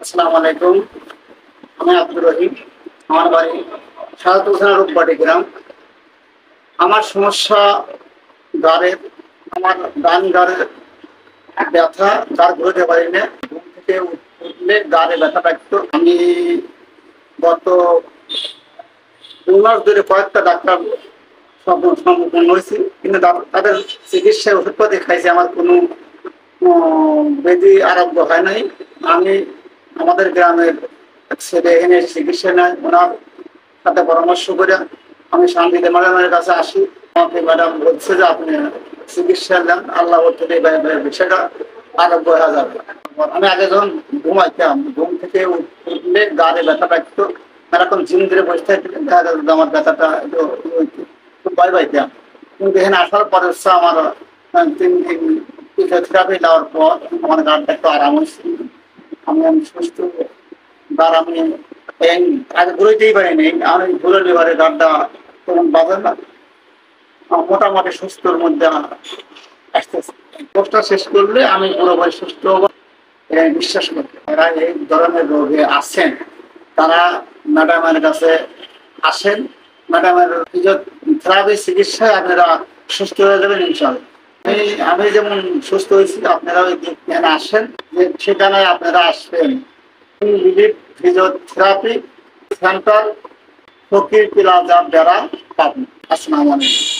আসসালামু আলাইকুম। আমি আব্দুর রহিম। আমার বাড়ি সাহাতুল থানা রূপবাটি গ্রাম। আমার সমস্যা গাড়ের, আমার ডান গাড়ের ব্যথা, গাড় ঘুরতে পারি না। ঘুম থেকে উঠলে গাড়ে ব্যথা থাকতো। আমি গত 2 মাস ধরে কয়েকটা ডাক্তার সম্মুখীন হয়েছি, কিন্তু তাদের চিকিৎসায় ওষুধপাতি খাইছে, আমার কোনো ব্যাধি আরোগ্য হয় নাই। আমি আমাদের গ্রামের এক ছেলে এখানে চিকিৎসা নেয়, ওনার সাথে পরামর্শ করে আমি শান্তিতে ম্যাডামের কাছে আসি। আমাকে ম্যাডাম বলছে যে আপনি চিকিৎসা নেন, আল্লাহ থেকে বিষয়টা আরোগ্য হয়ে যাবে। আমি আগে যখন ঘুমাইতাম, ঘুম থেকে উঠলে গাড়ে ব্যথা পাইতো, এরকম জিম ধরে বসে থাকতে দেখা যেত আমার ব্যথাটা একটু খুব ভয় পাইতাম। কিন্তু এখানে আসার পরে হচ্ছে আমার 3 দিন ফিজিওথেরাপি দেওয়ার পর আমার গাড়টা একটু আরাম হয়েছে। আমি সুস্থ। গাড় আমি আগে ঘুরোইতেই পারিনি, আমি ঘুরোলে এবারে গাড়টা তখন বাজে না, মোটামুটি সুস্থর মধ্যে আসতেছে। কোর্সটা শেষ করলে আমি পুরোপুরি সুস্থ হবো বিশ্বাস করি। এরা এই ধরনের রোগে আছেন, তারা ম্যাডামের কাছে আসেন। ম্যাডামের ফিজিওথেরাপি চিকিৎসায় আপনারা সুস্থ হয়ে যাবেন ইনশাল্লাহ। আমি যেমন সুস্থ হয়েছি, আপনারা ওই এখানে আসেন, যে সেখানে আপনারা আসবেন। ফিজিওথেরাপি সেন্টার, ফকির প্লাজা, বেড়া, পাবনা। আসসালামু আলাইকুম।